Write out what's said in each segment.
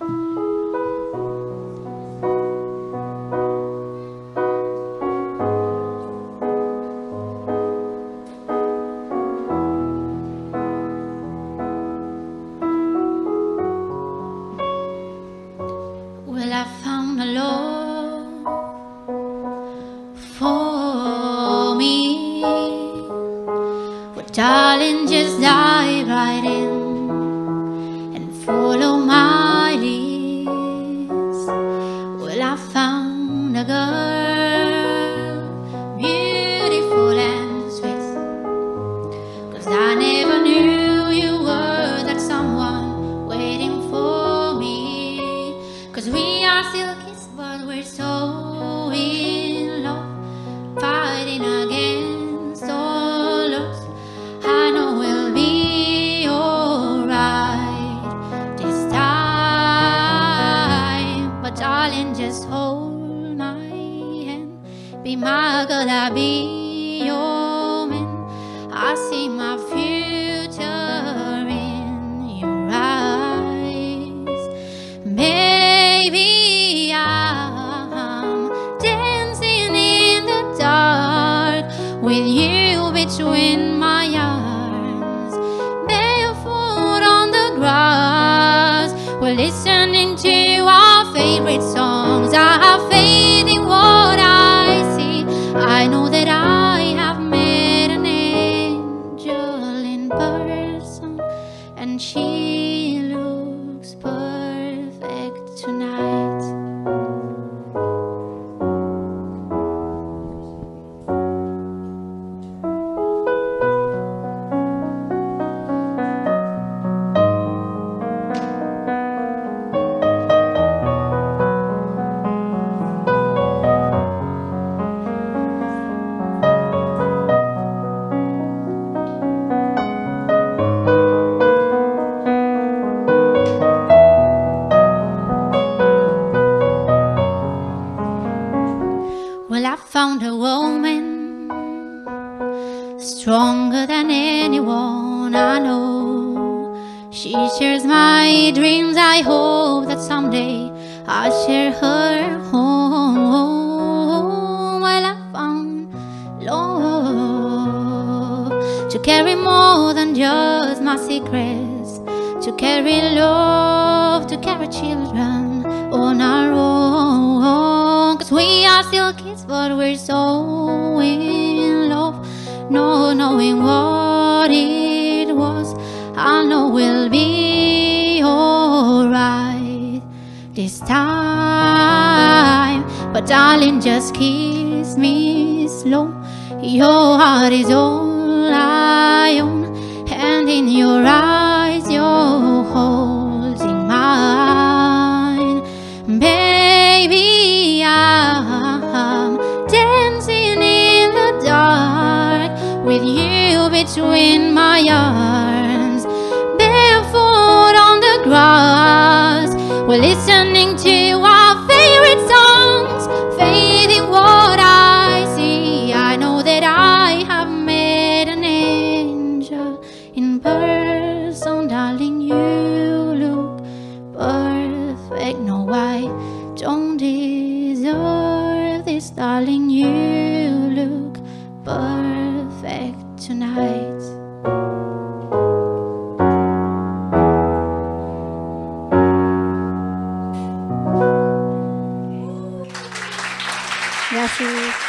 Well, I found a love for me. Well, darling, just dive right in and follow my leads. Well, I found a girl, beautiful and sweet, 'cause I never knew you were that someone waiting for me. 'Cause we are still kids, but we're so in love, fighting against all odds. I know we'll be alright this time. But darling, just hold my hand, be my girl, I'll be your man. I see my future in your eyes. Baby, I'm dancing in the dark with you between my arms, barefoot on the grass. We're listening to our favorite songs, our faith in what I see. I know that I have met an angel in person, and she looks perfect tonight. Well, I found a woman stronger than anyone I know. She shares my dreams. I hope that someday I'll share her home. Well, I found love to carry more than just my secrets, to carry love, to carry children on our own. 'Cause we are still kids, but we're so in love, no knowing what it was. I know we'll be alright this time. But darling, just kiss me slow. Your heart is all I own, and in your eyes you're holding mine. Baby, I'm dancing in the dark with you between my arms, barefoot on the grass. We're listening to our favorite songs, faith in what I see. I know that I have met an angel in person. Darling, you look perfect. No, I don't deserve this. Darling, you look perfect tonight. Merci.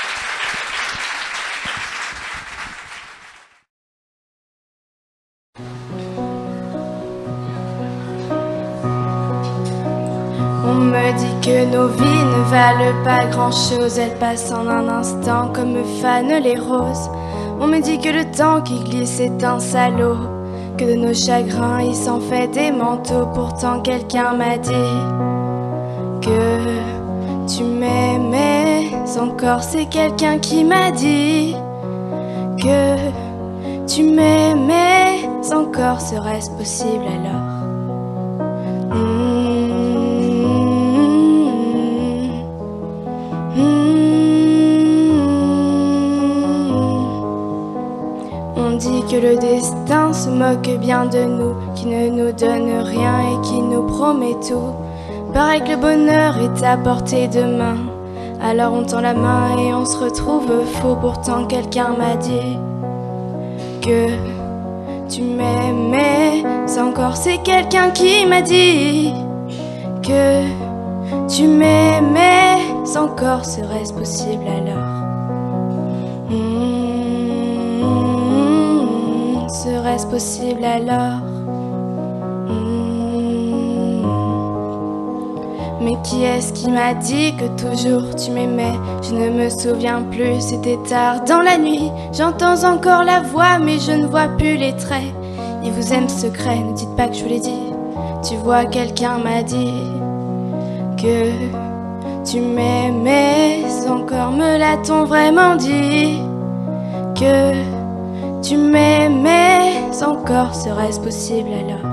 On me dit que nos vies ne valent pas grand-chose, elles passent en un instant comme fanent les roses. On me dit que le temps qui glisse est un salaud, que de nos chagrins il s'en fait des manteaux. Pourtant quelqu'un m'a dit que tu m'aimais encore. C'est quelqu'un qui m'a dit que tu m'aimais encore. Serait-ce possible alors? On dit que le destin se moque bien de nous, qui ne nous donne rien et qui nous promet tout. Paraît que le bonheur est à portée de main. Alors on tend la main et on se retrouve faux. Pourtant quelqu'un m'a dit que tu m'aimais encore. C'est quelqu'un qui m'a dit que tu m'aimais encore. Serait-ce possible alors? Serait-ce possible alors? Mais qui est-ce qui m'a dit que toujours tu m'aimais? Je ne me souviens plus, c'était tard dans la nuit. J'entends encore la voix mais je ne vois plus les traits. Il vous aime secret, ne dites pas que je vous l'ai dit. Tu vois, quelqu'un m'a dit que tu m'aimais encore. Me l'a-t-on vraiment dit? Que tu m'aimais encore. Serait-ce possible alors?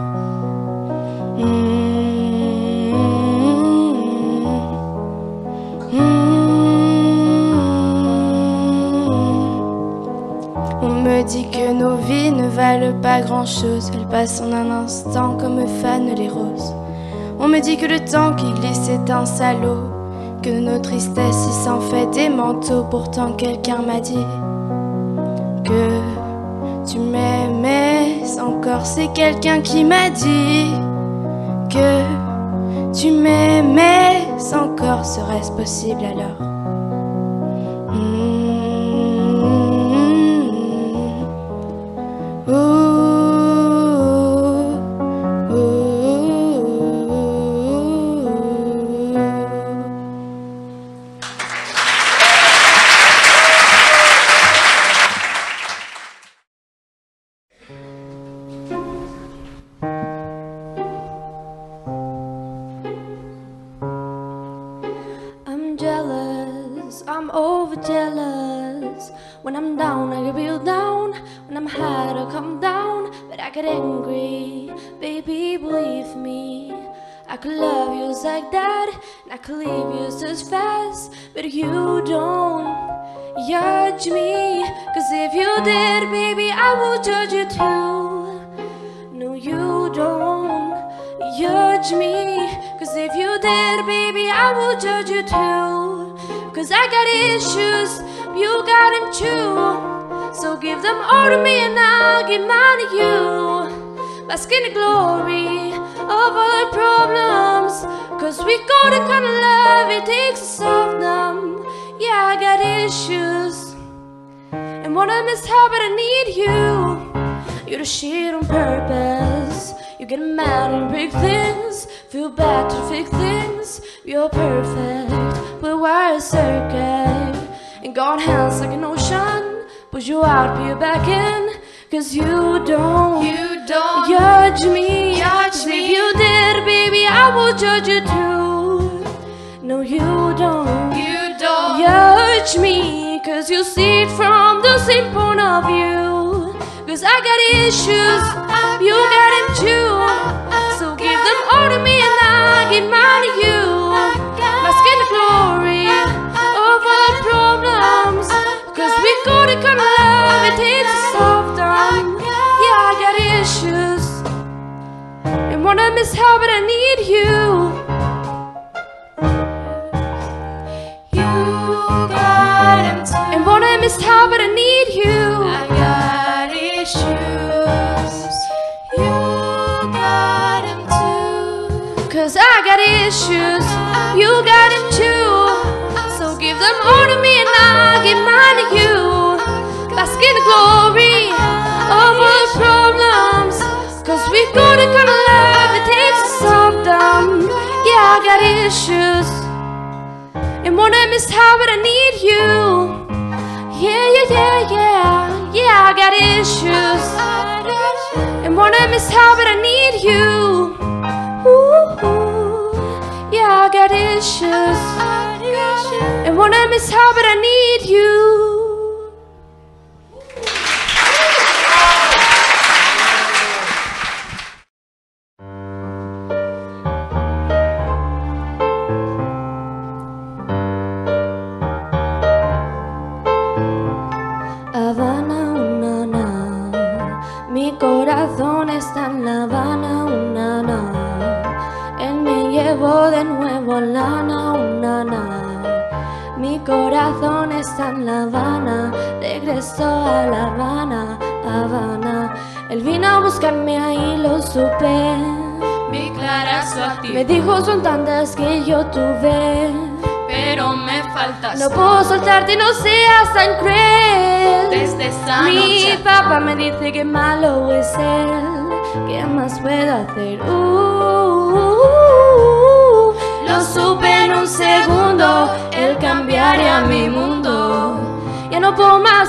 On me dit que nos vies ne valent pas grand-chose. Elles passent en un instant comme fanent les roses. On me dit que le temps qui glisse est un salaud, que nos tristesses y s'en fait des manteaux. Pourtant quelqu'un m'a dit que tu m'aimais encore. C'est quelqu'un qui m'a dit que tu m'aimais encore. Serait-ce possible alors? I'm over jealous. When I'm down, I get real down. When I'm high, I come down. But I get angry, baby, believe me. I could love you just like that, and I could leave you just fast. But you don't judge me, 'cause if you did, baby, I would judge you too. No, you don't judge me, 'cause if you did, baby, I would judge you too. 'Cause I got issues, you got them too. So give them all to me and I'll give mine to you. Bask in the glory of all our problems, 'cause we got the kind of love it takes to solve them. Yeah, I got issues, and one of them is how, but I need you. You do shit on purpose. You get mad and break things, feel bad to fix things. You're perfect, but why a circuit? And God hands like an ocean, push you out, put you back in. 'Cause you don't judge me. If you did, baby, I will judge you too. No, you don't judge me, 'cause you see it from the same point of view. 'Cause I got issues, you got them too. So give them all to me and I'll give mine to you. Bask in the glory of our problems, 'cause we got the kind of love it takes to solve them. Yeah, I got issues, and one of them is how, but I need you. You got them too. And one of them is how, but I need you. I got issues, you got them too. 'Cause I got issues, you got them too. So give them all to me and I'll give mine to you. Bask in the glory of our problems, 'cause we got the kind of love it takes to solve them. Yeah, I got issues, and one of them is how, but I need you. Yeah, yeah, yeah, yeah. Yeah, I got issues, and one of them is how, but I need you. Ooh, yeah, I got issues, and one of them is how, but I need you. Habana, una, mi corazón está en La Habana, una, él me llevó de nuevo vino a buscarme, ahí lo supe. Vi clara su actitud. Me dijo son tantas que yo tuve, pero me faltas. No puedo soltarte, no seas tan cruel. Desde esa Mi noche papá me dice que malo es él. ¿Qué más puedo hacer? Lo supe en un segundo, él cambiaría mi mundo. Ya no puedo más.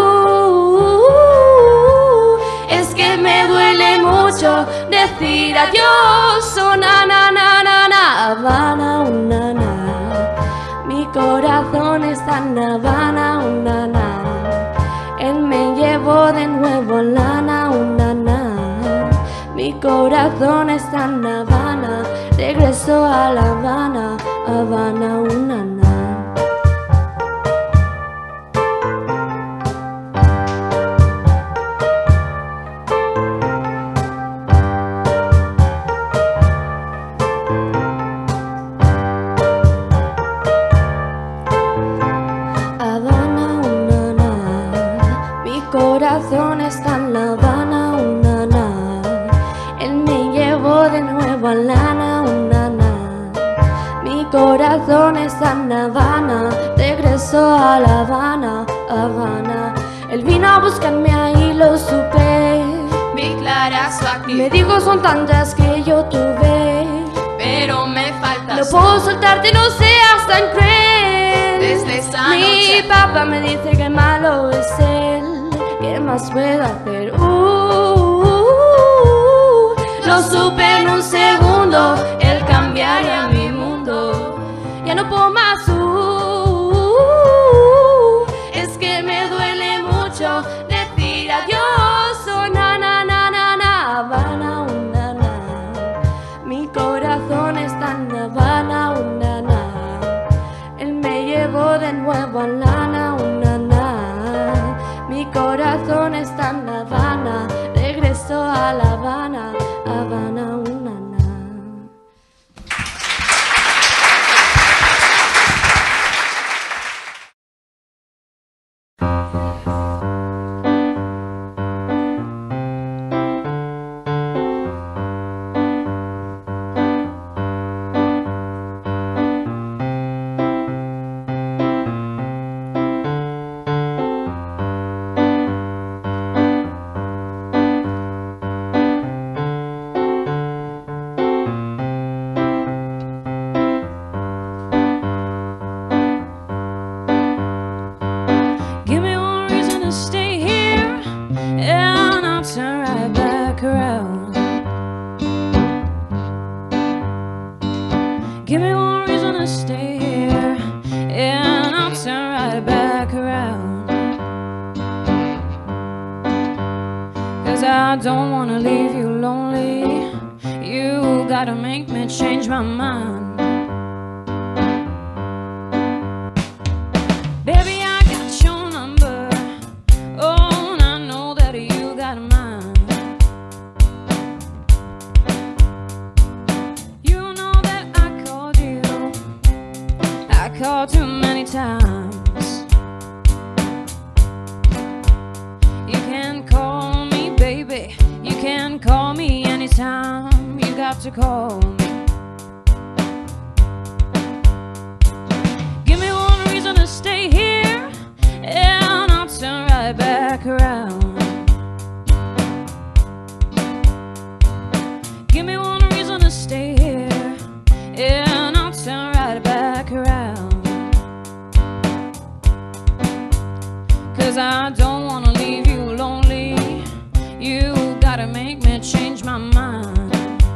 Es que me duele mucho decir adiós. Oh, na na na na na, Habana, na na. Mi corazón está en Habana, na na. Él me llevó de nuevo a lana, na na. Mi corazón está en Habana, regreso a La Habana, Habana, na na. Corazón está en La Habana, na na. Él me llevó de nuevo a lana, na na. Mi corazón está en Habana, regresó a La Habana, Habana. Él vino a buscarme, ahí lo supe. vi clara su actitud. Me dijo son tantas que yo tuve, pero me faltas. No puedo soltarte, no seas tan cruel. Desde esa Mi noche papá me dice que malo es él. ¿Qué más puedo hacer? Lo supe en un segundo, él cambiaría mi mundo. Ya no puedo más. Es que me duele mucho decir adiós. Oh, na na na na na, Habana, na na. Mi corazón está en Habana, na na. Él me llevó de nuevo a lana, na na. Mi corazón está en La Habana, regreso a La Habana, Habana, na na. Give me one reason to stay here, and I'll turn right back around. 'Cause I don't wanna leave you lonely. You gotta make me change my mind. Baby, I got your number. Oh, and I know that you got mine. Called too many times. You can call me, baby. You can call me anytime. You got to call me. Give me one reason to stay here, and I'll turn right back around. Give me one reason to stay here, and I'll turn right back around. 'Cause I don't wanna leave you lonely. You gotta make me change my mind.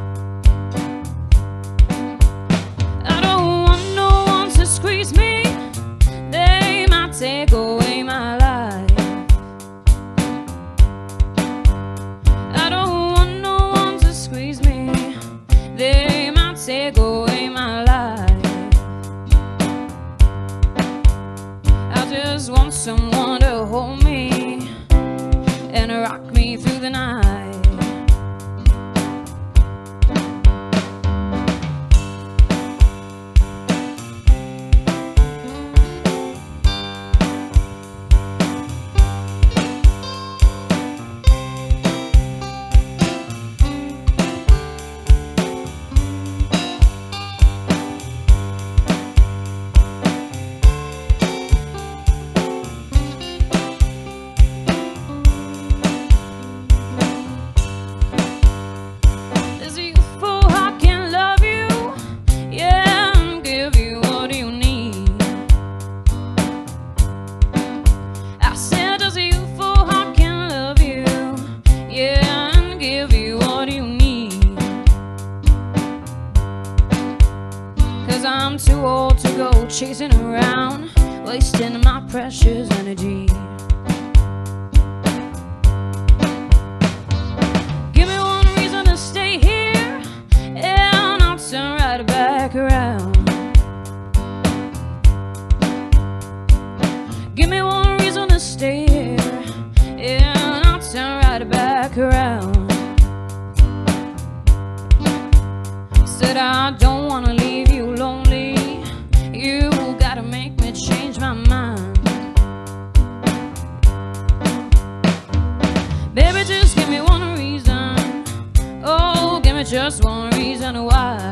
I don't want no one to squeeze me. They might take away my life. I'm too old to go chasing around, wasting my precious energy. Give me one reason to stay here, and I'll turn right back around. Give me one reason to stay here, and I'll turn right back around. Said I don't wanna leave you lonely, you gotta make me change my mind. Baby, just give me one reason, oh, give me just one reason why.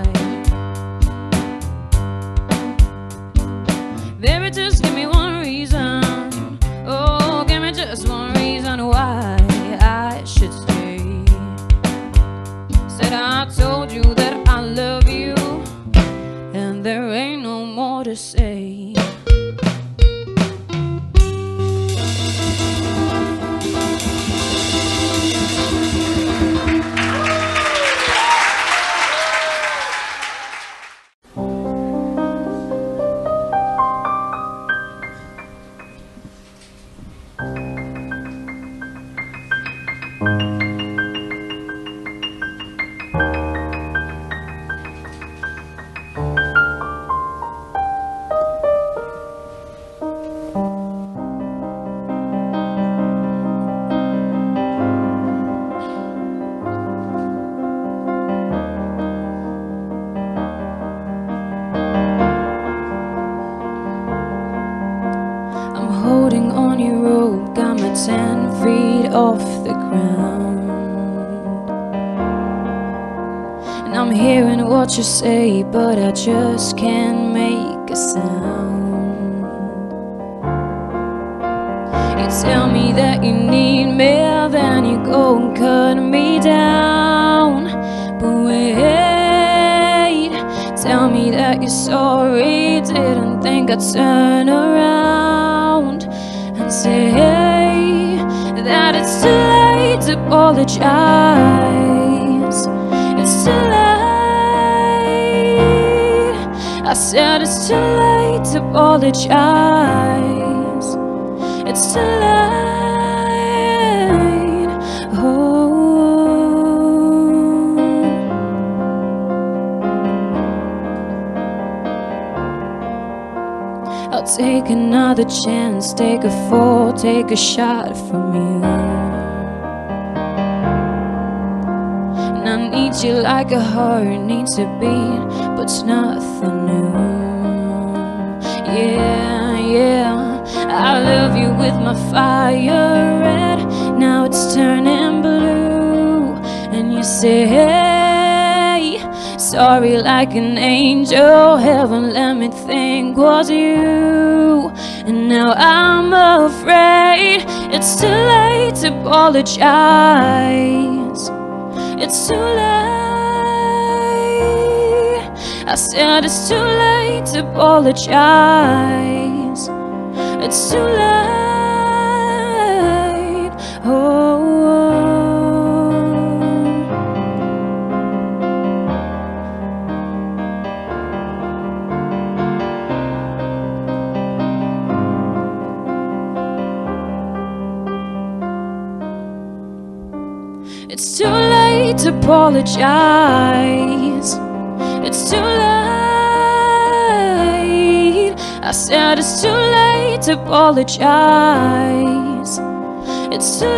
Baby, just give me one reason, oh, give me just one reason why I should stay. Said I told you that I love you, and there ain't no more to say. Holding on your rope, got my 10 feet off the ground, and I'm hearing what you say, but I just can't make a sound. You tell me that you need me, then you go and cut me down. But wait, tell me that you're sorry, didn't think I'd turn around and say that it's too late to apologize. It's too late. I said it's too late to apologize. It's too late. Oh, I'll take another chance, take a fall, take a shot from you. And I need you like a heart needs a beat, but it's nothing new. Yeah, yeah, I love you with my fire red, now it's turning blue. And you say, hey, sorry like an angel, heaven let me think was you. And now I'm afraid it's too late to apologize. It's too late. I said it's too late to apologize. It's too late. Oh, it's too late to apologize. It's too late. I said it's too late to apologize. It's too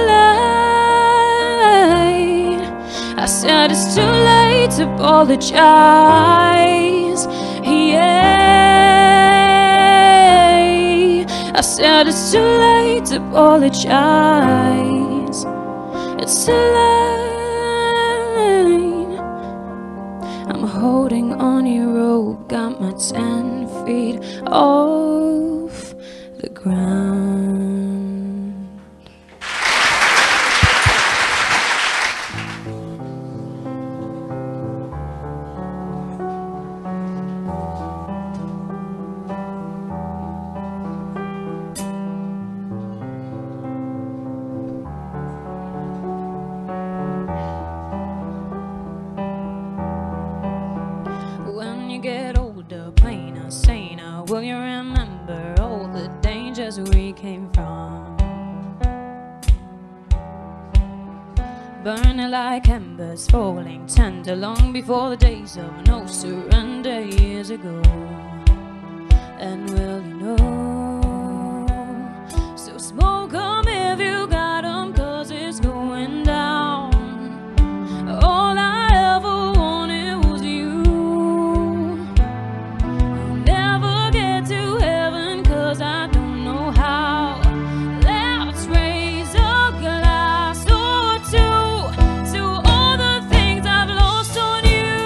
late. I said it's too late to apologize. Yeah, I said it's too late to apologize. It's too late. I'm holding on your rope, got my 10 feet off the ground. When you get older, older, plainer, saner, will you remember all the dangers we came from? Burning like embers, falling tender, long before the days of no surrender years ago. And will you know? So smoke 'em if you got 'em, 'cause it's going down. All I ever wanted was you. I'll never get to heaven 'cause I don't know how. Let's raise a glass or two to all the things I've lost on you.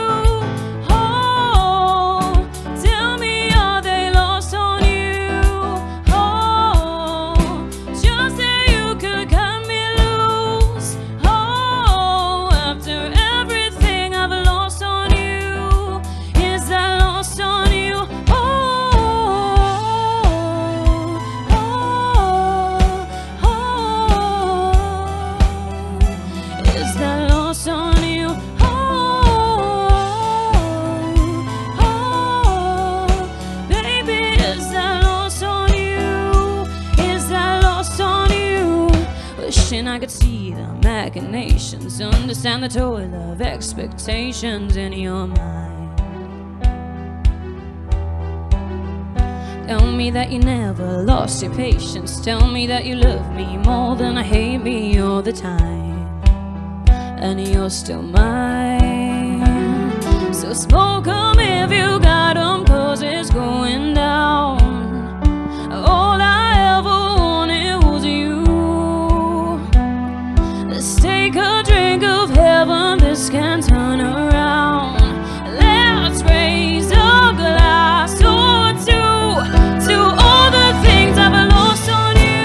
Oh, tell me, are they lost on you? Oh, just say you could cut me loose. Oh, after everything I've lost on you, is that lost on you? Oh, oh, oh, is that lost on you? Oh, oh, baby, is that lost on you? Is that lost on you? Wishing I could see the machinations, understand the toil of expectations in your mind. Tell me that you never lost your patience. Tell me that you love me more than I hate me all the time. And you're still mine. So smoke 'em if you got 'em, 'cause it's going down. All I ever wanted was you. Let's take a drink of heaven, this can turn around. Let's raise a glass or two to all the things I've lost on you.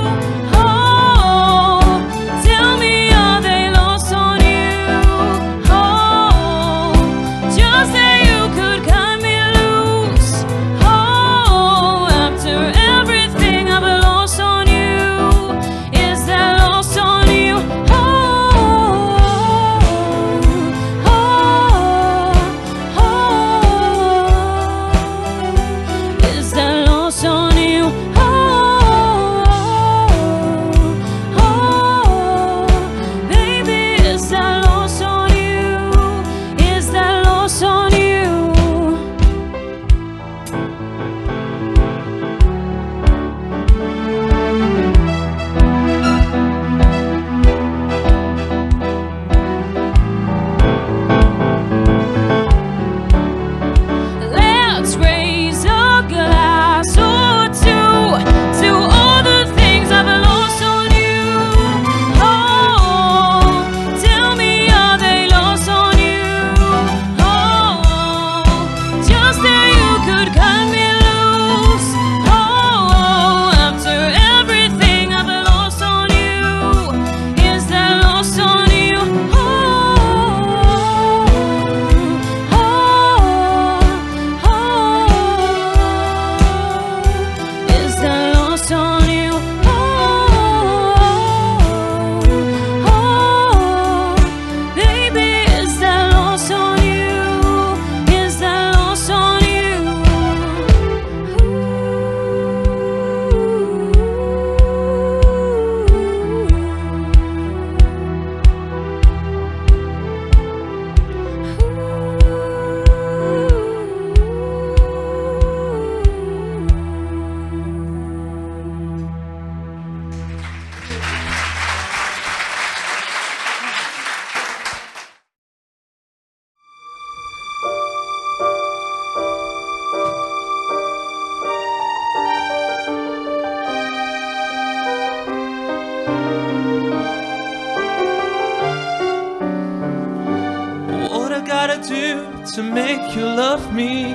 Oh, tell me, are they lost on you? Oh, just say you could cut me loose. Oh, after everything I've lost on you, is that lost on you? Oh, oh, oh, is that lost on you? Oh, oh, baby, is that lost on you? Is that lost on you? Let's raise a glass or two to all the things I've lost on you. Oh, tell me, are they lost on you? Oh, just say you could cut me loose. Oh, after everything I've lost on you, is that lost on you? Oh, oh, oh, is that lost on you? Oh, oh, baby, is that lost on you? Is that lost on you? What I gotta do to make you love me?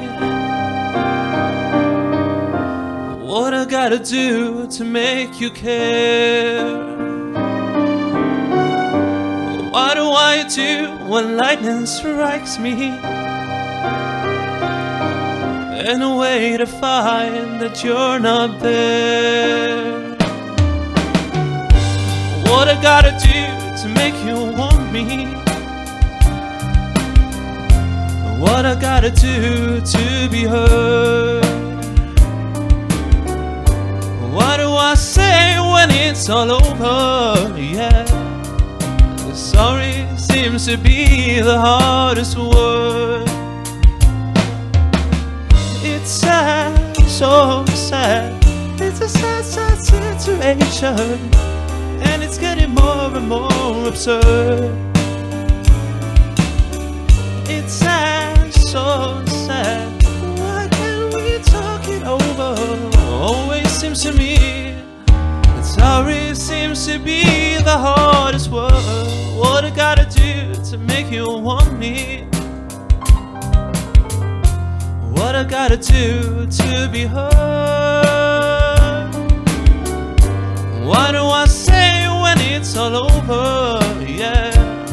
What I gotta do to make you care? What do I do when lightning strikes me? And a way to find that you're not there. What I gotta do to make you want me? What What I gotta do to be heard? What do I say when it's all over? Yeah, sorry seems to be the hardest word. It's sad, so sad. It's a sad, sad situation, and it's getting more and more absurd. It's sad, so sad. Why can't we talk it over? Always seems to me that sorry seems to be the hardest word. What I gotta do to make you want me? What I gotta do to be heard? What do I say when it's all over? Yeah,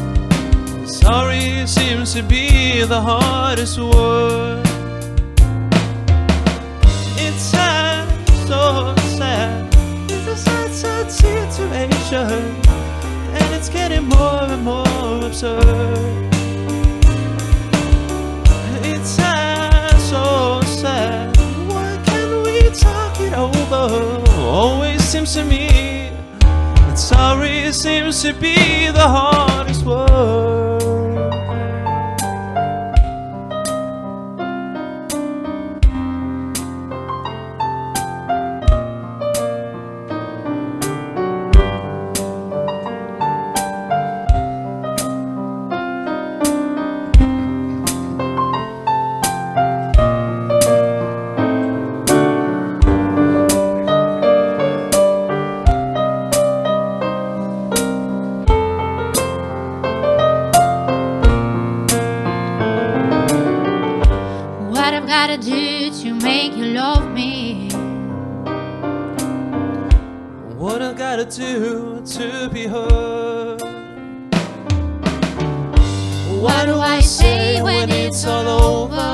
sorry seems to be the hardest word. It's sad, so sad. It's a sad, sad situation, and it's getting more and more absurd. It's sad, so sad. Why can't we talk it over? Always seems to me that sorry seems to be the hardest word. What I've gotta do to make you love me? What I gotta do to be heard? What do I say when it's all over?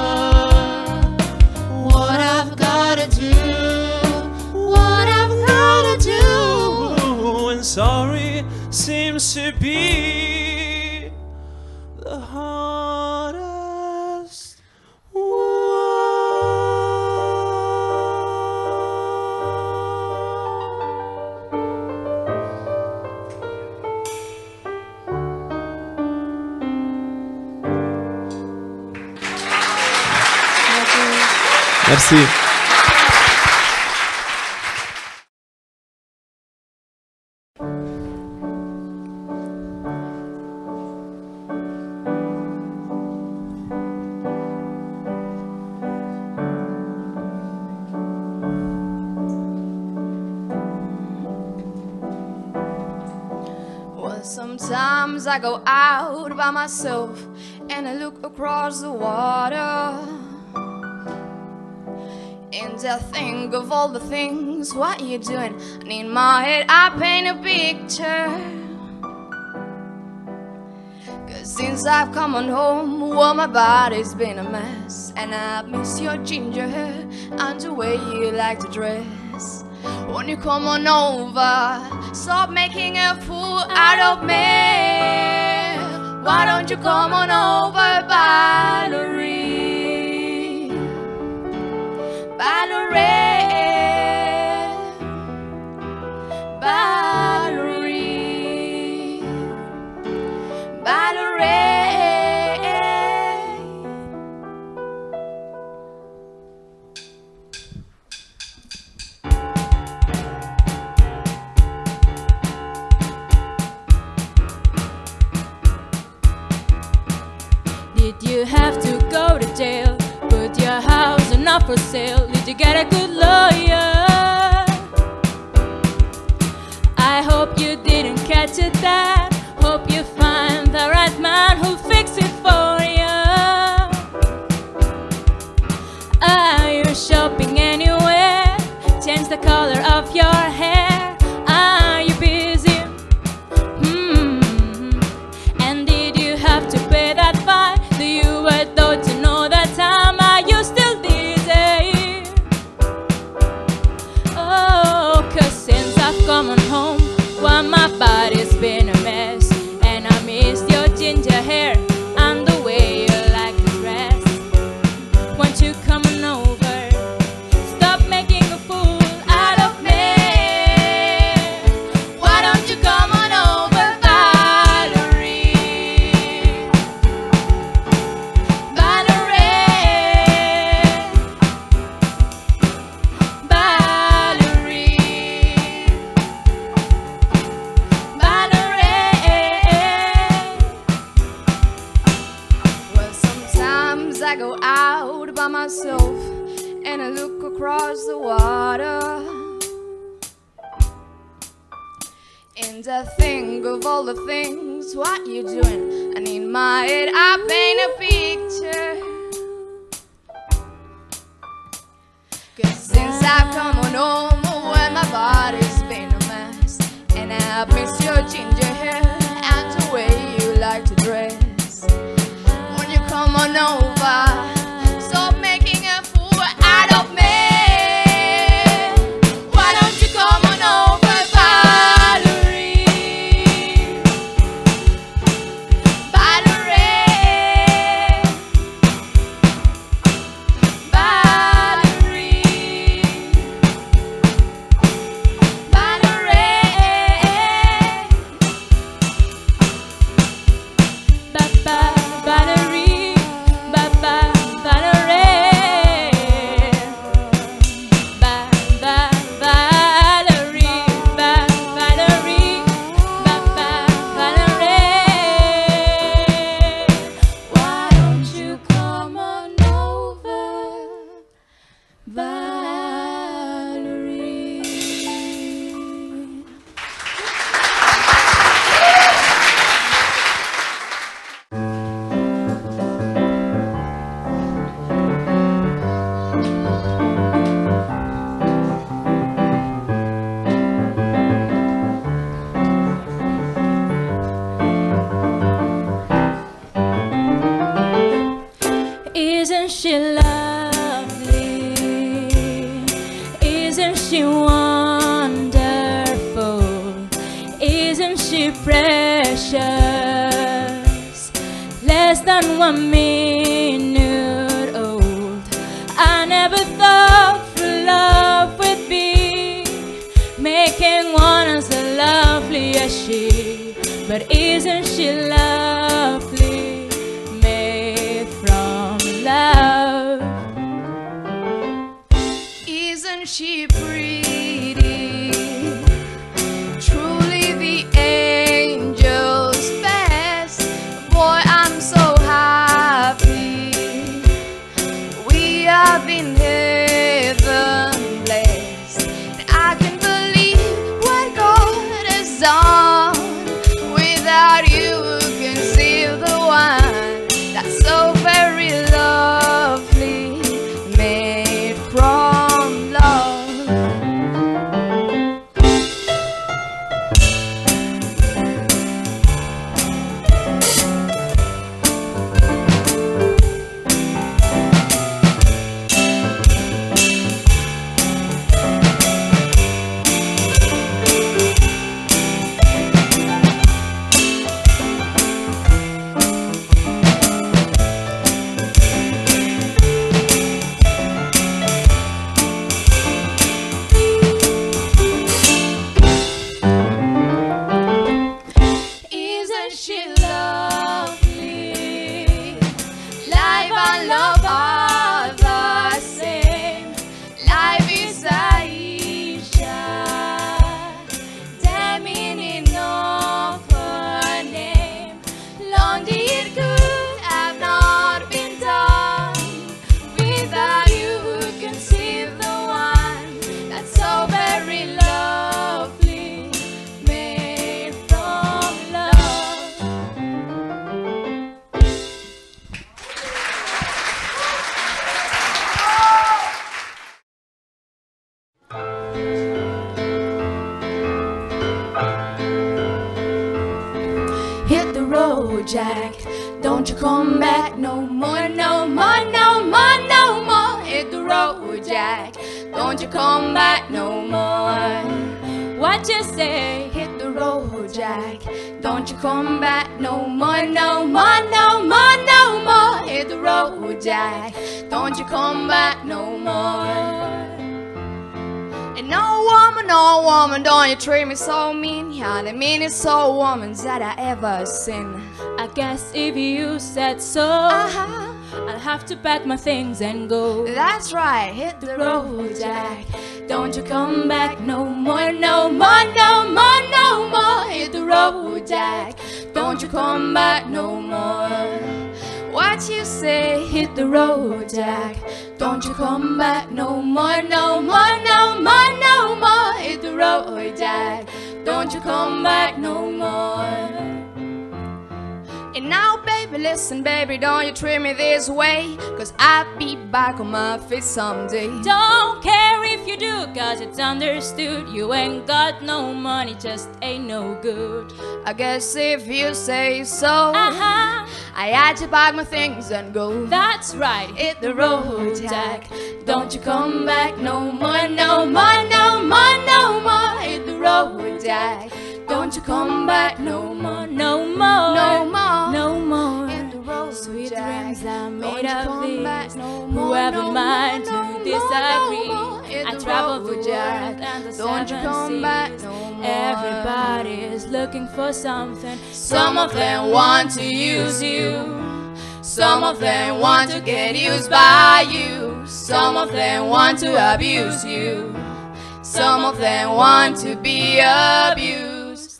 What I've gotta do, what I've gotta do. And sorry seems to be the hardest word. Merci. Well, sometimes I go out by myself and I look across the water, and I think of all the things, what you doing? And in my head I paint a picture. Cause since I've come on home, well, my body's been a mess, and I miss your ginger hair and the way you like to dress. Won't you come on over, stop making a fool out of me? Why don't you come on over, Valerie? Valerie, Valerie, Valerie. Did you have to go to jail? Put your house on up for sale? Did you get a good lawyer? I hope you didn't catch it that. Hope you find the right man who'll fix it for you. Are you shopping anywhere? Change the color of your hair. Are you busy? And did you have to pay that fine? Do you were thought to know that time? Are you still dizzy? Oh, cause since I've come on home, well, my body's been a mess. I go out by myself and I look across the water, and I think of all the things what you're doing, and in my head I paint a picture. 'Cause since I've come on home, well, my body's been a mess, and I miss your ginger hair and the way you like to dress. When you come on over, stop making a fool out of me. Why don't you come on over, Valerie? Valerie, Valerie, Isn't she lovely? Isn't she wonderful? Isn't she precious? Less than 1 minute old. I never thought true love would be making one as lovely as she. But isn't she lovely? Made from love. Isn't she pretty? Truly the angel's best. Boy, I'm so happy. We have been heaven blessed. I can believe what God has done. Without you, can see the one that's so very lovely, made from love. Isn't she lovely? Life and love are the same. Life is Aisha, the meaning of her name. Long it could have not been done. Without you, who can see the one that's so very lovely, made from love. Hit the road, Jack. Don't you come back no more, no more, no more, no more. Hit the road, Jack. Don't you come back no more. What you say? Hit the road, Jack. Don't you come back no more, no more, no more, no more. Hit the road, Jack. Don't you come back no more. And no woman, don't you treat me so mean. You're the meanest soul woman that I ever seen. I guess if you said so, I'll have to pack my things and go. That's right, hit the road, Jack. Don't you come back no more, no more, no more, no more. Hit the road, Jack. Don't you come back no more. What you say? Hit the the road, Jack. Don't you come back no more, no more, no more, no more. Hit the road, Jack. Don't you come back no more. And now, baby, listen, baby, don't you treat me this way, 'cause I'll be back on my feet someday. Don't care if you do, 'cause it's understood. You ain't got no money, just ain't no good. I guess if you say so, I had to pack my things and go. That's right, Hit the road, Jack. Don't you come back no more, no more, no more, no more. Hit the road, Jack. Don't you come back no more, no more, no more, no more. Hit the road, Sweet Jack. dreams are Don't made you of come back this. no more, Whoever no mind more, to no disagree. more, no more. Hit I the travel the road, Jack. world and the Don't you seven come back seas. no more. Everybody is looking for something. Some of them want to use you. Some of them want to get used by you. Some of them want to abuse you. Some of them want to be abused.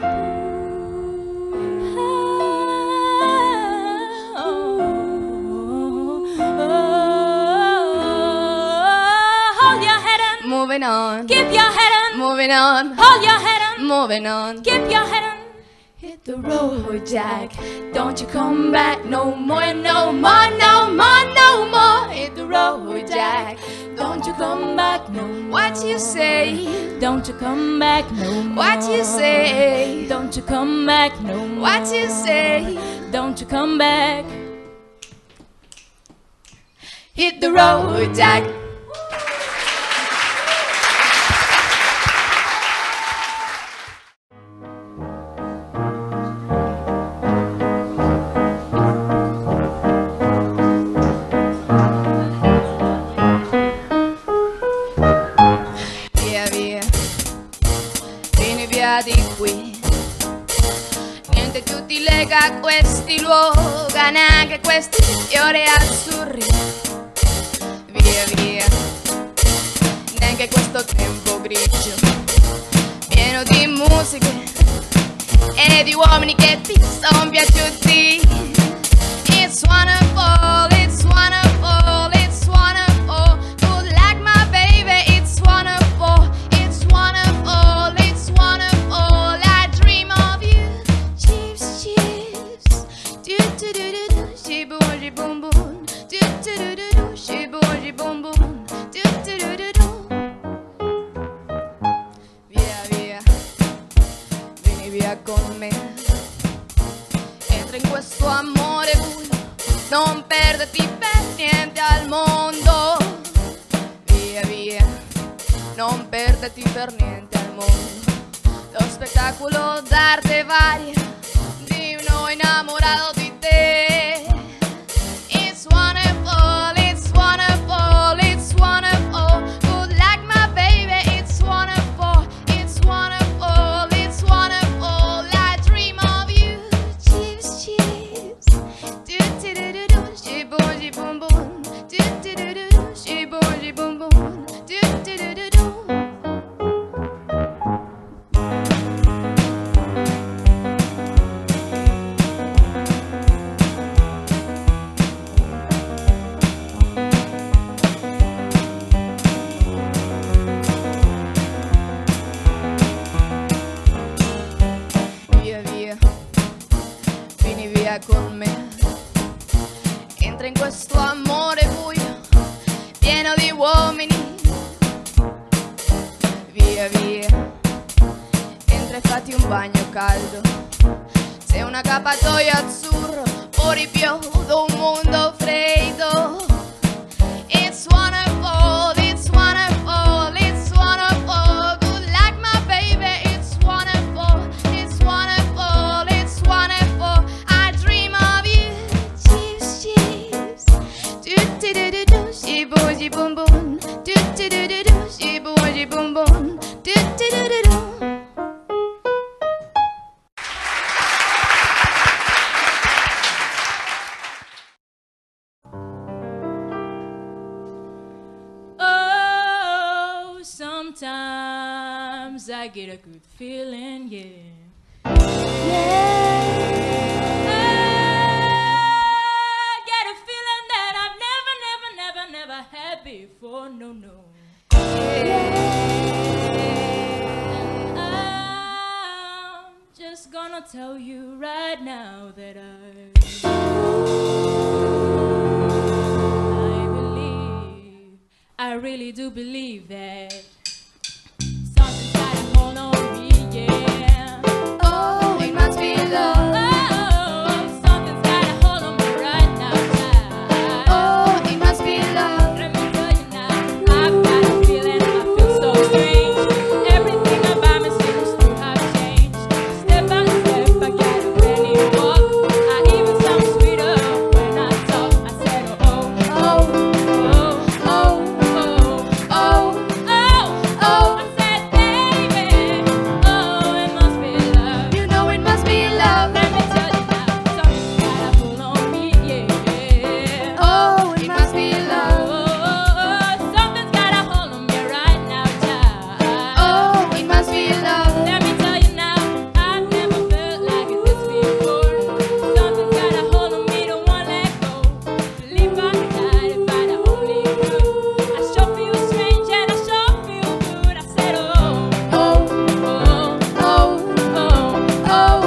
Hold your head and Moving on, keep your head and moving on, hold your head and moving on. keep your head and Hit the road, Jack. Don't you come back no more, no more, no more, no more. Hit the road, Jack. Don't you come back no more. What you say? don't you come back no more. What you say? Don't you come back no more. What you say? Don't you come back. Hit the road, Jack. Via, via, vieni via di qui. Niente più ti lega a questi luoghi, neanche questi fiori azzurri. Via, via, neanche questo tempo grigio, pieno di musiche e di uomini che ti sono piaciuti. It's wonderful, it's wonderful, it's wonderful. Good like my baby, it's wonderful, it's wonderful, it's wonderful. I dream of you. Chips, chips. Do do do do do. She boom, she boom boom. Do do do do do. She boom, she boom boom. Do do do do do. Via, via, vieni via con me. Entra in questo amore buio, non perderti per niente al mondo. Via, via, non perderti per niente al mondo. Lo spettacolo d'arte varia di uno innamorato di te. It's wonderful, it's wonderful, it's wonderful. Good like my baby, it's wonderful, it's wonderful, it's wonderful. I dream of you. Chips, chips. Do do do do do. She boom, she boom boom. Do do do do do. She boom, she boom boom. Do do do do do. Via, via, vieni via con me. Entra in questo amore buio, pieno di uomini. Via, via, entra e fatti un bagno caldo. Sei una accappatoio azzurro, fuori piovra un mondo freddo. It's wonderful, it's wonderful, it's wonderful. Good like my baby, it's wonderful, it's wonderful, it's wonderful. I dream of you. Chips, chips. Do do do do do. She boom, she boom boom. Do do do do do. She boom, she boom boom. Do do do do do. Oh, sometimes I get a good feeling, yeah. I get a feeling that I've never tell you right now that I really do believe that something's got a hold on me, yeah. Oh, it must be love. Oh, something's got a hold on me right now, child. Oh, it must be love. Let me tell you now, I've got a feeling, I feel so strange. Everything about me seems to have changed. Step by step, I got a penny walk. I even sound sweeter when I talk. I said, oh, oh, Oh, oh, oh, oh, oh, oh, oh. I said, baby, oh, it must be love. You know it must be love. Let me tell you now, something's got a pull on me, yeah. Oh, it must be love. Oh, something's got a hold on me right now, child. Oh, it must be love. Let me tell you now, I've never felt like this before. Something's got a hold on me, don't want let go. Believe I could die if I only knew. I sure feel strange and I sure feel good. I said, oh, Oh, oh, oh, oh, oh.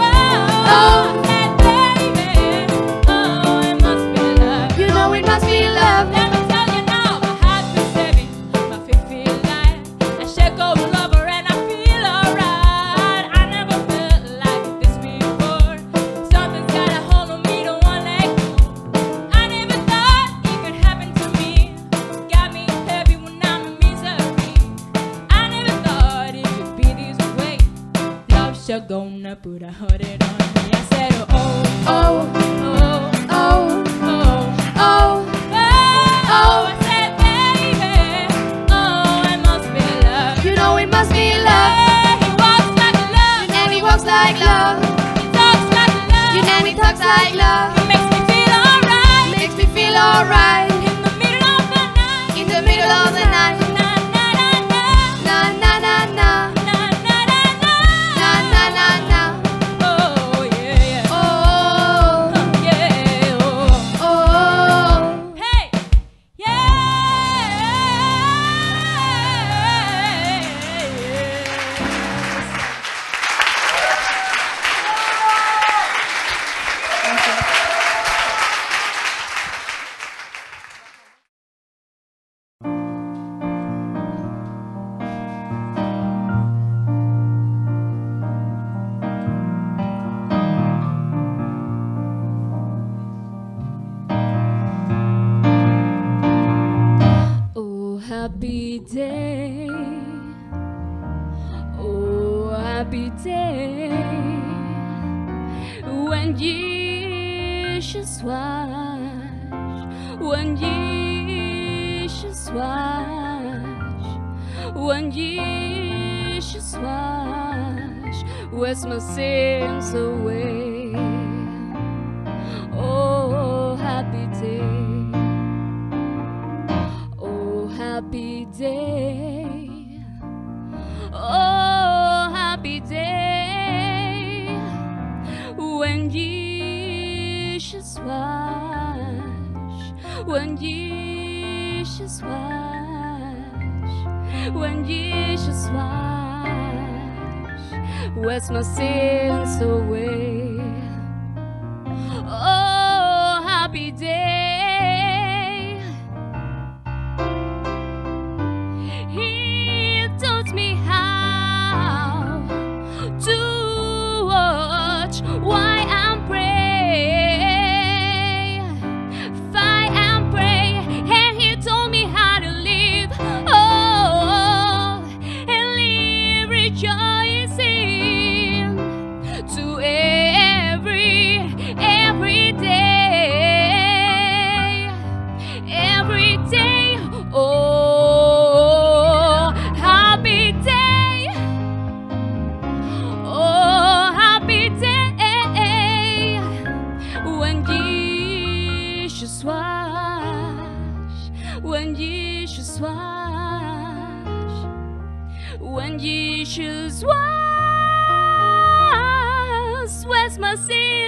oh. I said, baby, oh, it must be love. You know it must be love. Let me tell you now, my heart feels heavy, my feet feel light. I shake all over and I feel alright. I never felt like this before. Something's got a hold on me, don't want let go. I never thought it could happen to me. Got me heavy when I'm in misery. I never thought it could be this way. Love sure gonna put a hold it on me. I said, oh, oh, Oh, oh, oh, oh. oh. Oh, I said, baby, oh, it must be love. You know it must be love. Hey, he walks like love, And he walks like love. he talks like love, You know he talks like love. he makes me feel alright. Makes me feel alright. In the middle of the night, In the middle of the night. na na na na, Na na na na. na na na na, Na na na na. oh yeah, yeah, Oh, yeah, oh. oh. Hey, oh, happy day. Oh, happy day. When Jesus wash, when Jesus wash, when Jesus wash, where's my sins away? Oh, happy day. Oh, happy day. Oh, happy day. When Jesus wash, when Jesus wash, when Jesus wash, where's my sins away? Oh, happy day. He taught me how to watch why I'm pray, fight and pray, and he told me how to live, oh, and live rejoicing to every day, oh, happy day, oh, happy day, when Jesus wash, when Jesus wash, when Jesus wash, where's my sin